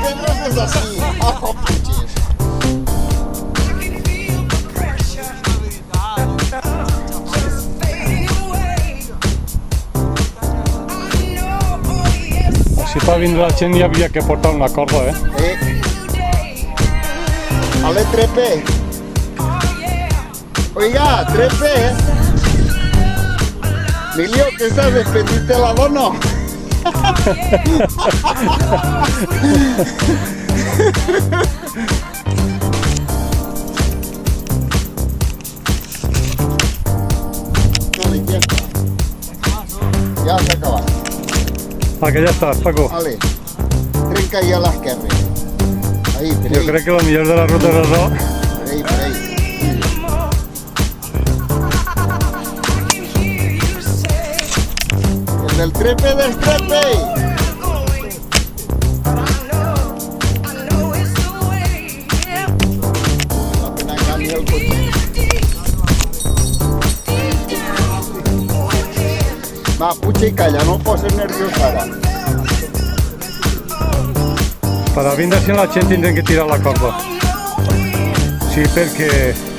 Pedro es así. Oh, puches. Si fa vindre la gent hi havia que portar una corda, Ale, trepe. Oiga, trepe. Emilio, ¿qué estás? ¿Despediste el abono? Vale, ya está. Ya se acaba. Ah, que ja està, Paco. Vale. Trenca ja l'esquerra. Ahí, per Jo ahí. crec que el millor de la ruta és això. Per ahí, per ahí. El del trepe del trepe. La pena cambia el coche. Va, pucha i calla, no poses nerviós ara. Per a vindre així la gent tindrem que tirar la corda. Sí, perquè